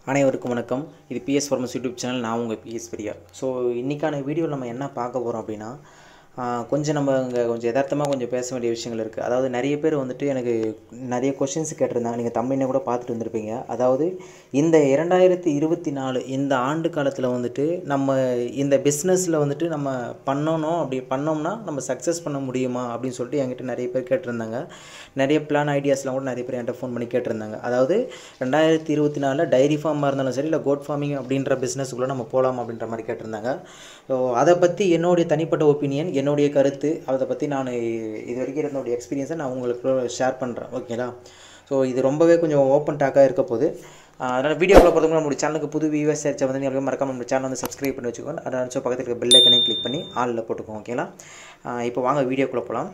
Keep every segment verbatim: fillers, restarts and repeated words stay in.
அனைவருக்கும் வணக்கம். இது பிஎஸ் ஃபார்மஸ் யூடியூப் சேனல். நான் உங்கள் பிஎஸ் பெரியா. ஸோ இன்றைக்கான வீடியோவில் நம்ம என்ன பார்க்க போகிறோம் அப்படின்னா, கொஞ்சம் நம்ம இங்கே கொஞ்சம் யதார்த்தமாக கொஞ்சம் பேச வேண்டிய விஷயங்கள் இருக்குது. அதாவது நிறைய பேர் வந்துட்டு எனக்கு நிறைய கொஷின்ஸ் கேட்டிருந்தாங்க. நீங்கள் தமிழ்னே கூட பார்த்துட்டு வந்திருப்பீங்க. அதாவது இந்த இரண்டாயிரத்தி இருபத்தி நாலு இந்த ஆண்டு காலத்தில் வந்துட்டு நம்ம இந்த பிஸ்னஸில் வந்துட்டு நம்ம பண்ணணும், அப்படி பண்ணோம்னா நம்ம சக்ஸஸ் பண்ண முடியுமா அப்படின்னு சொல்லிட்டு என்கிட்ட நிறைய பேர் கேட்டிருந்தாங்க. நிறைய பிளான் ஐடியாஸ்லாம் கூட நிறைய பேர் என்கிட்ட ஃபோன் பண்ணி கேட்டிருந்தாங்க. அதாவது ரெண்டாயிரத்தி இருபத்தி நாலில் டைரி ஃபார்மாக இருந்தாலும் சரி, இல்லை கோட் ஃபார்மிங் அப்படின்ற பிஸ்னஸுக்குள்ளே நம்ம போகலாம் அப்படின்ற மாதிரி கேட்டிருந்தாங்க. ஸோ அதை பற்றி என்னுடைய தனிப்பட்ட ஒப்பீனியன், என்னுடைய கருத்து, அதை பற்றி நான் இது வரைக்கும் என்னுடைய எக்ஸ்பீரியன்ஸை நான் உங்களுக்கு ஷேர் பண்ணுறேன். ஓகேங்களா? ஸோ இது ரொம்பவே கொஞ்சம் ஓப்பன் டாக்காக இருக்க போகுது. அதனால் வீடியோக்குள்ள போகிறதுக்கு நம்மளுடைய சேனலுக்கு புது வியூவர்ஸ் சேர்ச்சா வந்து நீங்கள் மறக்காம நம்ம சேனல் வந்து சப்ஸ்கிரைப் பண்ணி வச்சுக்கோங்க. அதை நினச்சோ பக்கத்தில் இருக்க பெல் ஐக்கனையும் கிளிக் பண்ணி ஆளில் போட்டுக்கோங்க. ஓகேங்களா? இப்போ வாங்க வீடியோக்குள்ளே போகலாம்.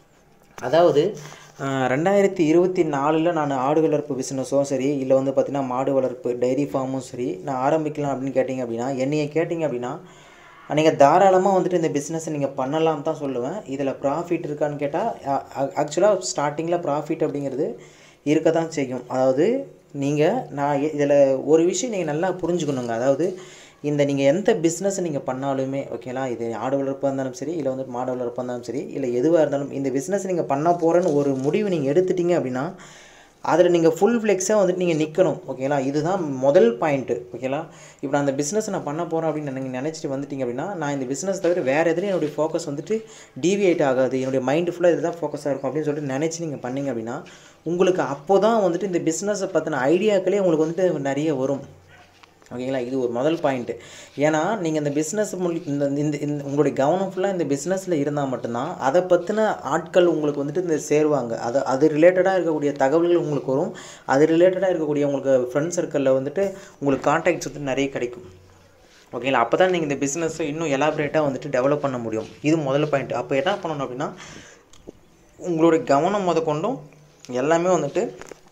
அதாவது ரெண்டாயிரத்தி இருபத்தி நாலில் நான் ஆடு வளர்ப்பு பிஸ்னஸும் சரி, இல்லை வந்து பார்த்திங்கன்னா மாடு வளர்ப்பு டைரி ஃபார்மும் சரி நான் ஆரம்பிக்கலாம் அப்படின்னு கேட்டிங்க அப்படின்னா, என்னையை கேட்டிங்க அப்படின்னா நீங்கள் தாராளமாக வந்துட்டு இந்த பிஸ்னஸை நீங்கள் பண்ணலாம் தான் சொல்லுவேன். இதில் ப்ராஃபிட் இருக்கான்னு கேட்டால், ஆக்சுவலாக ஸ்டார்டிங்கில் ப்ராஃபிட் அப்படிங்கிறது இருக்க தான் செய்யும். அதாவது நீங்கள் நான் இதில் ஒரு விஷயம் நீங்கள் நல்லா புரிஞ்சுக்கணுங்க. அதாவது இந்த நீங்கள் எந்த பிஸ்னஸ் நீங்கள் பண்ணாலுமே ஓகேங்களா, இது ஆடு வளர்ப்பாக இருந்தாலும் சரி, இல்லை வந்து மாடு வளர்ப்பாக இருந்தாலும் சரி, இல்லை எதுவாக இருந்தாலும் இந்த பிஸ்னஸ் நீங்கள் பண்ண போகிறேன்னு ஒரு முடிவு நீங்கள் எடுத்துட்டீங்க அப்படின்னா அதில் நீங்கள் ஃபுல் ஃப்ளெக்ஸாக வந்துட்டு நீங்கள் நிற்கணும். ஓகேங்களா? இதுதான் முதல் பாயிண்ட்டு. ஓகேங்களா? இப்போ நான் அந்த பிஸ்னஸ் நான் பண்ண போகிறேன் அப்படின்னு நீங்கள் நினச்சிட்டு வந்துட்டீங்க அப்படின்னா, நான் இந்த பிஸ்னஸ் தவிர வேறு எதுலையும் என்னுடைய ஃபோக்கஸ் வந்துட்டு டீவியேட் ஆகாது, என்னுடைய மைண்டு ஃபுல்லாக இதுதான் ஃபோக்கஸாக இருக்கும் அப்படின்னு சொல்லிட்டு நினச்சி நீங்கள் பண்ணிங்க அப்படின்னா, உங்களுக்கு அப்போ தான் வந்துட்டு இந்த பிஸ்னஸை பற்றின ஐடியாக்களே உங்களுக்கு வந்துட்டு நிறைய வரும். ஓகேங்களா? இது ஒரு முதல் பாயிண்ட்டு. ஏன்னா நீங்கள் இந்த பிஸ்னஸ் மூலி இந்த இந்த இந்த உங்களுடைய கவனம் ஃபுல்லாக இந்த பிஸ்னஸில் இருந்தால் மட்டும்தான் அதை பற்றின ஆட்கள் உங்களுக்கு வந்துட்டு இந்த சேருவாங்க. அது அது ரிலேட்டடாக இருக்கக்கூடிய தகவல்கள் உங்களுக்கு வரும். அது ரிலேட்டடாக இருக்கக்கூடிய உங்களுக்கு ஃப்ரெண்ட் சர்க்கிளில் வந்துட்டு உங்களுக்கு கான்டாக்ட்ஸ் வந்து நிறைய கிடைக்கும். ஓகேங்களா? அப்போ தான் நீங்கள் இந்த பிஸ்னஸை இன்னும் எலாபரேட்டாக வந்துட்டு டெவலப் பண்ண முடியும். இது முதல் பாயிண்ட். அப்போ என்ன பண்ணணும் அப்படின்னா, உங்களுடைய கவனம் முத கொண்டும் எல்லாமே வந்துட்டு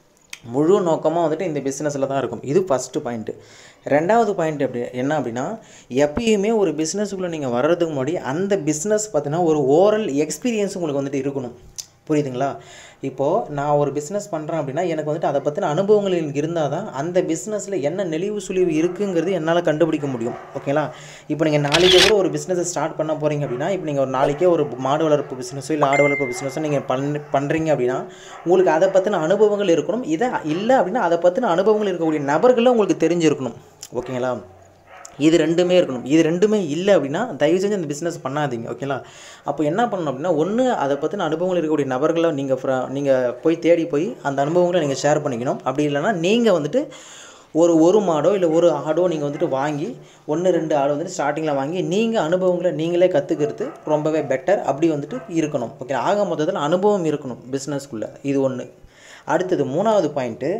முழு நோக்கமாக வந்துட்டு இந்த பிஸ்னஸில் தான் இருக்கும். இது ஃபஸ்ட்டு பாயிண்ட்டு. ரெண்டாவது பாயிண்ட் எப்படி என்ன அப்படின்னா, எப்பயுமே ஒரு பிஸ்னஸுக்குள்ளே நீங்கள் வர்றதுக்கு முன்னாடி அந்த பிஸ்னஸ் பார்த்தீங்கன்னா ஒரு ஓரல் எக்ஸ்பீரியன்ஸ் உங்களுக்கு வந்துட்டு இருக்கணும். புரியுதுங்களா? இப்போது நான் ஒரு பிஸ்னஸ் பண்ணுறேன் அப்படின்னா எனக்கு வந்துட்டு அதை பற்றின அனுபவங்கள் எனக்கு இருந்தால் தான் அந்த பிஸ்னஸில் என்ன நெளிவு சுழிவு இருக்குங்கிறது என்னால் கண்டுபிடிக்க முடியும். ஓகேங்களா? இப்போ நீங்கள் நாளைக்கே கூட ஒரு பிஸ்னஸை ஸ்டார்ட் பண்ண போகிறீங்க அப்படின்னா, இப்போ நீங்கள் ஒரு நாளைக்கே ஒரு மாடு வளர்ப்பு பிஸ்னஸோ இல்லை ஆடு வளர்ப்பு பிஸ்னஸோ நீங்கள் பண் பண்ணுறீங்க அப்படின்னா உங்களுக்கு அதை பற்றின அனுபவங்கள் இருக்கணும். இதை இல்லை அப்படின்னா அதை பற்றின அனுபவங்கள் இருக்கக்கூடிய நபர்களும் உங்களுக்கு தெரிஞ்சிருக்கணும். ஓகேங்களா? இது ரெண்டுமே இருக்கணும். இது ரெண்டுமே இல்லை அப்படின்னா தயவு செஞ்சு அந்த பிஸ்னஸ் பண்ணாதீங்க. ஓகேங்களா? அப்போ என்ன பண்ணணும் அப்படின்னா, ஒன்று அதை பற்றின அனுபவங்கள் இருக்கக்கூடிய நபர்களை நீங்கள் ஃப்ர நீங்கள் போய் தேடி போய் அந்த அனுபவங்களை நீங்கள் ஷேர் பண்ணிக்கணும். அப்படி இல்லைன்னா நீங்கள் வந்துட்டு ஒரு ஒரு மாடோ இல்லை ஒரு ஆடோ நீங்கள் வந்துட்டு வாங்கி ஒன்று ரெண்டு ஆடோ வந்துட்டு ஸ்டார்டிங்கில் வாங்கி நீங்கள் அனுபவங்களை நீங்களே கற்றுக்கிறது ரொம்பவே பெட்டர். அப்படி வந்துட்டு இருக்கணும். ஓகே? ஆக மொத்தத்தில் அனுபவம் இருக்கணும் பிஸ்னஸ்க்குள்ளே. இது ஒன்று. அடுத்தது மூணாவது பாயிண்ட்டு,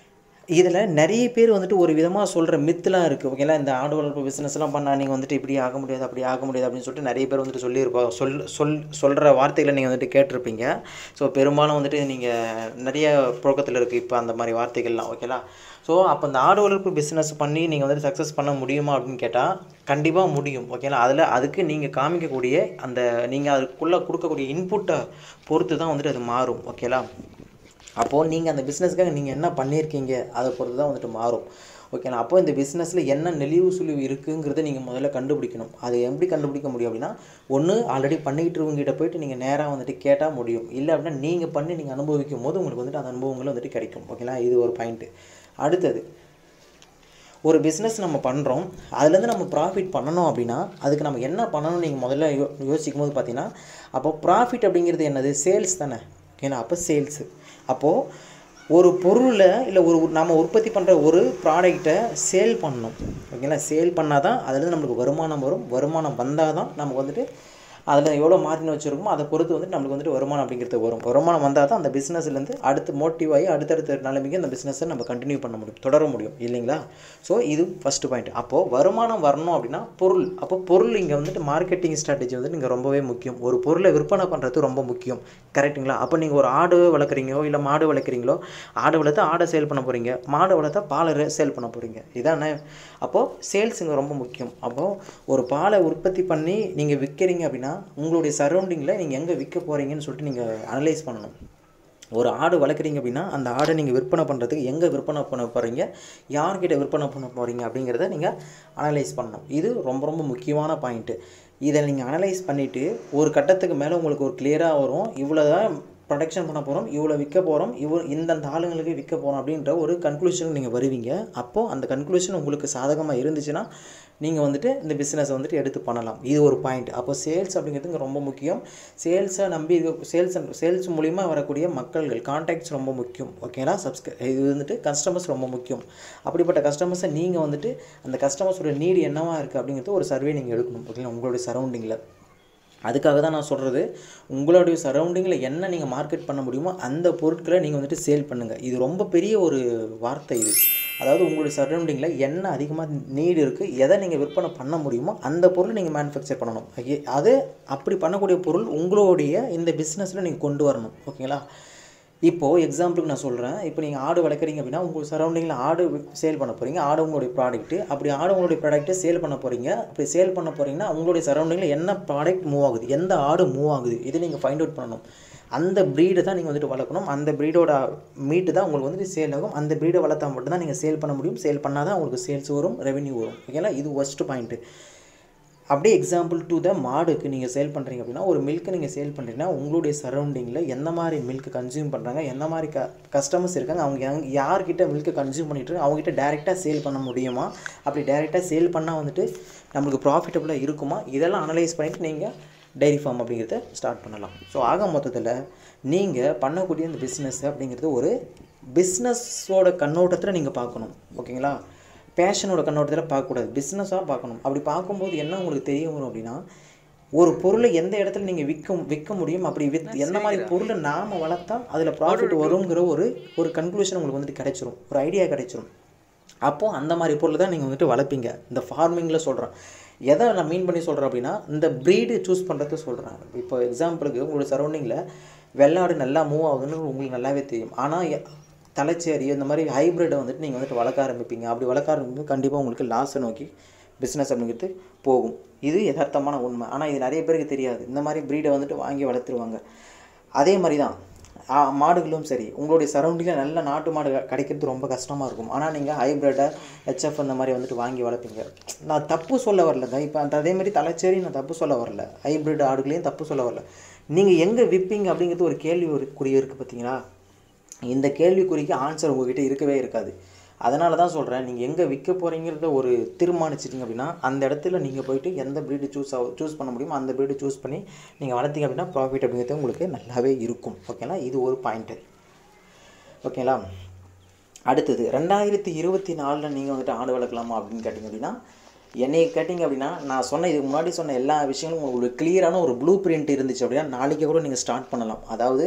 இதில் நிறைய பேர் வந்துட்டு ஒரு விதமாக சொல்கிற மித்துலாம் இருக்குது. ஓகேங்களா? இந்த ஆடு வளர்ப்பு பிஸ்னஸ்லாம் பண்ணால் நீங்கள் வந்துட்டு இப்படி ஆக முடியாது, அப்படி ஆக முடியாது அப்படின்னு சொல்லிட்டு நிறைய பேர் வந்துட்டு சொல்லியிருப்பாங்க. சொல் சொல் சொல்கிற வார்த்தைகளை நீங்கள் வந்துட்டு கேட்டிருப்பீங்க. ஸோ பெரும்பாலும் வந்துட்டு நீங்கள் நிறைய புழக்கத்தில் இருக்குது இப்போ அந்த மாதிரி வார்த்தைகள்லாம். ஓகேங்களா? ஸோ அப்போ இந்த ஆடு வளர்ப்பு பிஸ்னஸ் பண்ணி நீங்கள் வந்துட்டு சக்ஸஸ் பண்ண முடியுமா அப்படின்னு கேட்டால் கண்டிப்பாக முடியும். ஓகேங்களா? அதில் அதுக்கு நீங்கள் காமிக்கக்கூடிய அந்த நீங்கள் அதுக்குள்ளே கொடுக்கக்கூடிய இன்புட்டை பொறுத்து தான் வந்துட்டு அது மாறும். ஓகேங்களா? அப்போது நீங்கள் அந்த பிஸ்னஸ்க்காக நீங்கள் என்ன பண்ணியிருக்கீங்க அதை பொறுத்து தான் வந்துட்டு மாறும். ஓகேங்களா? அப்போது இந்த பிஸ்னஸில் என்ன நெளிவு சுழிவு இருக்குங்கிறத நீங்கள் முதல்ல கண்டுபிடிக்கணும். அது எப்படி கண்டுபிடிக்க முடியும் அப்படின்னா, ஒன்று ஆல்ரெடி பண்ணிக்கிட்டு இருக்கவங்ககிட்ட போய்ட்டு நீங்கள் நேராக வந்துட்டு கேட்டால் முடியும். இல்லை அப்படின்னா நீங்கள் பண்ணி நீங்கள் அனுபவிக்கும் போது உங்களுக்கு வந்துட்டு அந்த அனுபவங்களும் வந்துட்டு கிடைக்கும். ஓகேங்களா? இது ஒரு பாயிண்ட்டு. அடுத்தது, ஒரு பிஸ்னஸ் நம்ம பண்ணுறோம், அதுலேருந்து நம்ம ப்ராஃபிட் பண்ணணும் அப்படின்னா அதுக்கு நம்ம என்ன பண்ணணும்னு நீங்கள் முதல்ல யோ யோசிக்கும் போது பார்த்தீங்கன்னா, அப்போ ப்ராஃபிட் அப்படிங்கிறது என்னது? சேல்ஸ் தானே. ஓகேங்களா? அப்போ சேல்ஸு. அப்போது ஒரு பொருளை இல்லை ஒரு நம்ம உற்பத்தி பண்ணுற ஒரு ப்ராடக்டை சேல் பண்ணணும். ஓகேங்களா? சேல் பண்ணால் தான் அதுலேருந்து நம்மளுக்கு வருமானம் வரும். வருமானம் வந்தால் தான் நமக்கு வந்துட்டு அதில் எவ்வளோ மார்ஜின் வச்சுருக்கோமோ அதை பொறுத்து வந்துட்டு நம்மளுக்கு வந்துட்டு வருமானம் அப்படிங்கிறது வரும். வருமானம் வந்தால் தான் அந்த பிஸ்னஸ்லேருந்து அடுத்து மோட்டிவ் ஆகி அடுத்தடுத்த நிலைமைக்கு அந்த பிஸ்னஸை நம்ம கண்டினியூ பண்ண முடியும், தொடர முடியும். இல்லைங்களா? ஸோ இது ஃபஸ்ட்டு பாயிண்ட். அப்போது வருமானம் வரணும் அப்படின்னா பொருள். அப்போ பொருள் இங்கே வந்துட்டு மார்க்கெட்டிங் ஸ்ட்ராட்டஜி வந்துட்டு இங்கே ரொம்பவே முக்கியம். ஒரு பொருளை விற்பனை பண்ணுறது ரொம்ப முக்கியம். கரெக்டுங்களா? அப்போ நீங்கள் ஒரு ஆடு வளர்க்குறீங்களோ இல்லை மாடு வளர்க்குறீங்களோ, ஆடு வளர்த்தா ஆடை சேல் பண்ண போகிறீங்க, மாடு வளர்த்தா பாலை சேல் பண்ண போகிறீங்க. இதானே? அப்போது சேல்ஸ் இங்கே ரொம்ப முக்கியம். அப்போது ஒரு பாலை உற்பத்தி பண்ணி நீங்கள் விற்கிறீங்க அப்படின்னா உங்களுடைய சரௌண்டிங்கில் நீங்கள் எங்கே விற்க போகிறீங்கன்னு சொல்லிட்டு நீங்கள் அனலைஸ் பண்ணணும். ஒரு ஆடு வளர்க்குறீங்க அப்படின்னா அந்த ஆடை நீங்கள் விற்பனை பண்ணுறதுக்கு எங்கே விற்பனை பண்ண போகிறீங்க, யார்கிட்ட விற்பனை பண்ண போகிறீங்க அப்படிங்கிறத நீங்கள் அனலைஸ் பண்ணணும். இது ரொம்ப ரொம்ப முக்கியமான பாயிண்ட்டு. இதை நீங்கள் அனலைஸ் பண்ணிவிட்டு ஒரு கட்டத்துக்கு மேலே உங்களுக்கு ஒரு கிளியராக வரும், இவ்வளோ தான் ப்ரொடக்ஷன் பண்ண போகிறோம், இவ்வளோ விற்க போகிறோம், இவ்வளோ இந்தந்த ஆளுங்களுக்கு விற்க போகிறோம் அப்படின்ற ஒரு கன்க்ளூஷனுக்கு நீங்கள் வருவீங்க. அப்போது அந்த கன்க்ளூஷன் உங்களுக்கு சாதகமாக இருந்துச்சுன்னா நீங்கள் வந்துட்டு இந்த பிஸ்னஸை வந்துட்டு எடுத்து பண்ணலாம். இது ஒரு பாயிண்ட். அப்போ சேல்ஸ் அப்படிங்கிறது ரொம்ப முக்கியம். சேல்ஸை நம்பி சேல்ஸ் சேல்ஸ் மூலிமா வரக்கூடிய மக்கள்கள் கான்டாக்ட்ஸ் ரொம்ப முக்கியம். ஓகேங்களா? சப்ஸ்கிரை இது வந்துட்டு கஸ்டமர்ஸ் ரொம்ப முக்கியம். அப்படிப்பட்ட கஸ்டமர்ஸை நீங்கள் வந்துட்டு அந்த கஸ்டமர்ஸோட நீடு என்னவா இருக்குது அப்படிங்கிறது ஒரு சர்வே நீங்கள் எடுக்கணும். ஓகேங்களா? உங்களுடைய சரௌண்டிங்கில். அதுக்காக தான் நான் சொல்கிறது, உங்களுடைய சரௌண்டிங்கில் என்ன நீங்கள் மார்க்கெட் பண்ண முடியுமோ அந்த பொருட்களை நீங்கள் வந்துட்டு சேல் பண்ணுங்கள். இது ரொம்ப பெரிய ஒரு வார்த்தை இது. அதாவது உங்களுடைய சரௌண்டிங்கில் என்ன அதிகமாக நீடு இருக்குது, எதை நீங்கள் விற்பனை பண்ண முடியுமோ அந்த பொருளை நீங்கள் மேனுஃபேக்சர் பண்ணணும். அது அப்படி பண்ணக்கூடிய பொருள் உங்களுடைய இந்த பிஸ்னஸில் நீங்கள் கொண்டு வரணும். ஓகேங்களா? இப்போது எக்ஸாம்பிளுக்கு நான் சொல்கிறேன், இப்போ நீங்கள் ஆடு வளர்க்குறீங்க அப்படின்னா உங்கள் சரௌண்டிங்கில் ஆடு சேல் பண்ண போகிறீங்க. ஆடு உங்களுடைய ப்ராடக்ட்டு. அப்படி ஆடு உங்களுடைய ப்ராடக்ட்டை சேல் பண்ண போகிறீங்க. அப்படி சேல் பண்ண போகிறீங்கன்னா உங்களுடைய சரௌண்டிங்கில் என்ன ப்ராடக்ட் மூவ் ஆகுது, எந்த ஆடு மூவ் ஆகுது, இதை நீங்கள் ஃபைண்ட் அவுட் பண்ணணும். அந்த ப்ரீடை தான் நீங்கள் வந்துட்டு வளர்க்கணும். அந்த ப்ரீடோட மீட்டு தான் உங்களுக்கு வந்துட்டு சேல் ஆகும். அந்த ப்ரீடை வளர்த்தா மட்டும் தான் நீங்கள் சேல் பண்ண முடியும். சேல் பண்ணால் தான் உங்களுக்கு சேல்ஸ் வரும், ரெவென்யூ வரும். ஓகேங்களா? இது ஃபர்ஸ்ட் பாயிண்ட்டு. அப்படியே எக்ஸாம்பிள் டு த மாடுக்கு நீங்கள் சேல் பண்ணுறீங்க அப்படின்னா ஒரு மில்க்கு நீங்கள் சேல் பண்ணுறீங்கன்னா உங்களுடைய சரௌண்டிங்கில் எந்த மாதிரி மில்க் கன்சியூம் பண்ணுறாங்க, எந்த மாதிரி க கஸ்டமர்ஸ் இருக்காங்க, அவங்க யார்கிட்ட மில்க்கு கன்சியூம் பண்ணிட்டு இருக்காங்க, அவங்ககிட்ட டேரெக்டாக சேல் பண்ண முடியுமா, அப்படி டேரெக்டாக சேல் பண்ணால் வந்துட்டு நம்மளுக்கு ப்ராஃபிட்டபுளாக இருக்குமா, இதெல்லாம் அனலைஸ் பண்ணிவிட்டு நீங்கள் டைரி ஃபார்ம் அப்படிங்கிறத ஸ்டார்ட் பண்ணலாம். ஸோ ஆக மொத்தத்தில் நீங்கள் பண்ணக்கூடிய இந்த பிஸ்னஸ் அப்படிங்கிறது ஒரு பிஸ்னஸோட கண்ணோட்டத்தில் நீங்கள் பார்க்கணும். ஓகேங்களா? பேஷனோட கண்ணோட்டத்தில் பார்க்கக்கூடாது, பிஸ்னஸாக பார்க்கணும். அப்படி பார்க்கும்போது என்ன உங்களுக்கு தெரிய வரும் அப்படின்னா, ஒரு பொருளை எந்த இடத்துல நீங்கள் விற்க விற்க முடியும், அப்படி வித் எந்த மாதிரி பொருளை நாம் வளர்த்தா அதில் ப்ராஃபிட் வருங்கிற ஒரு ஒரு கன்க்ளூஷன் உங்களுக்கு வந்துட்டு கிடைச்சிரும், ஒரு ஐடியா கிடைச்சிரும். அப்போது அந்த மாதிரி பொருளை தான் நீங்கள் வந்துட்டு வளர்ப்பீங்க. இந்த ஃபார்மிங்கில் சொல்கிறேன். எதை நான் மீன் பண்ணி சொல்கிறேன் அப்படின்னா, இந்த ப்ரீடு சூஸ் பண்ணுறது சொல்கிறேன். இப்போ எக்ஸாம்பிளுக்கு உங்களோட சரௌண்டிங்கில் வெள்ளாடு நல்லா மூவ் ஆகுதுன்னு உங்களுக்கு நல்லாவே தெரியும். ஆனால் தலைச்சேரி இந்த மாதிரி ஹைப்ரிட்டை வந்துட்டு நீங்கள் வந்துட்டு வளர்க்க ஆரம்பிப்பீங்க. அப்படி வளர்க்க ஆரம்பிக்கும் கண்டிப்பாக உங்களுக்கு லாஸை நோக்கி பிஸ்னஸ் அப்படிங்கிறது போகும். இது யதார்த்தமான உண்மை. ஆனால் இது நிறைய பேருக்கு தெரியாது. இந்த மாதிரி ப்ரீடை வந்துட்டு வாங்கி வளர்த்துருவாங்க. அதே மாதிரி தான் மாடுகளும் சரி, உங்களுடைய சரௌண்டிங்கில் நல்ல நாட்டு மாடு கிடைக்கிறது ரொம்ப கஷ்டமாக இருக்கும். ஆனால் நீங்கள் ஹைப்ரிட்டை ஹெச்எஃப் அந்த மாதிரி வந்துட்டு வாங்கி வளர்ப்பீங்க. நான் தப்பு சொல்ல வரலங்க. இப்போ அந்த அதேமாதிரி தலைச்சேரி நான் தப்பு சொல்ல வரல, ஹைப்ரிட் ஆடுகளையும் தப்பு சொல்ல வரல. நீங்கள் எங்கே விற்பீங்க அப்படிங்கிறது ஒரு கேள்வி ஒரு குறி இருக்குது பார்த்தீங்களா? இந்த கேள்விக்குறிக்கு ஆன்சர் உங்கள்கிட்ட இருக்கவே இருக்காது. அதனால தான் சொல்கிறேன், நீங்கள் எங்கே விற்க போகிறீங்கிறத ஒரு தீர்மானிச்சிட்டிங்க அப்படின்னா அந்த இடத்துல நீங்கள் போய்ட்டு எந்த ப்ரீடு சூஸ் ஆகும் சூஸ் பண்ண முடியுமோ அந்த ப்ரீடு சூஸ் பண்ணி நீங்கள் வளர்த்திங்க அப்படின்னா ப்ராஃபிட் அப்படிங்கிறது உங்களுக்கு நல்லாவே இருக்கும். ஓகேங்களா? இது ஒரு பாயிண்ட்டு. ஓகேங்களா? அடுத்தது ரெண்டாயிரத்தி இருபத்தி நாலில் நீங்கள் வந்துட்டு ஆடு வளர்க்கலாமா அப்படின்னு கேட்டிங்க அப்படின்னா, என்னை கேட்டிங்க அப்படின்னா நான் சொன்ன இதுக்கு முன்னாடி சொன்ன எல்லா விஷயங்களும் உங்களுக்கு ஒரு கிளியரான ஒரு ப்ளூ பிரிண்ட் இருந்துச்சு அப்படின்னா நாளைக்கு கூட நீங்கள் ஸ்டார்ட் பண்ணலாம். அதாவது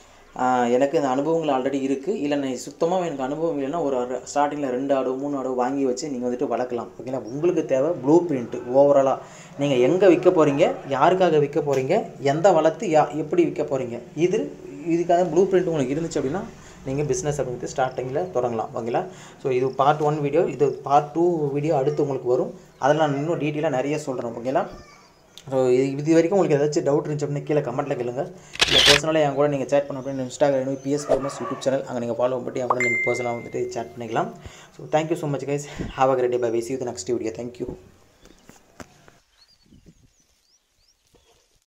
எனக்கு இந்த அனுபவங்கள் ஆல்ரெடி இருக்குது, இல்லை நான் சுத்தமாக எனக்கு அனுபவம் இல்லைன்னா ஒரு ஸ்டார்டிங்கில் ரெண்டு ஆடு மூணு ஆடு வாங்கி வச்சு நீங்கள் வந்துட்டு வளர்க்கலாம். ஓகேங்களா? உங்களுக்கு தேவை ப்ளூ பிரிண்ட்டு. ஓவராலாக நீங்கள் எங்கே விற்க போகிறீங்க, யாருக்காக விற்க போகிறீங்க, எந்த வளர்த்து யா எப்படி விற்க போகிறீங்க, இது இதுக்காக ப்ளூ பிரிண்ட் உங்களுக்கு இருந்துச்சு அப்படின்னா நீங்கள் பிஸ்னஸ் அப்படிங்கிறது ஸ்டார்டிங்கில் தொடங்கலாம். ஓகேங்களா? ஸோ இது பார்ட் ஒன் வீடியோ. இது பார்ட் டூ வீடியோ அடுத்து உங்களுக்கு வரும். அதில் நான் இன்னும் டீட்டெயிலாக நிறைய சொல்கிறேன். ஓகேங்களா? ஸோ இது இது வரைக்கும் உங்களுக்கு ஏதாச்சும் டவுட் இருந்துச்சு அப்படின்னா கீழே கமெண்ட்டில் கேளுங்க. இல்லை பர்சனலாக என் கூட நீங்கள் சேட் பண்ண அப்படின்னு Instagram PS farmers YouTube channel அங்கே நீங்கள் ஃபாலோ பண்ணிட்டு என் கூட நீங்கள் பர்சனலாக வந்துட்டு சேட் பண்ணிக்கலாம். So thank you so much guys. Have a great day. Bye. See you the next video. Thank you.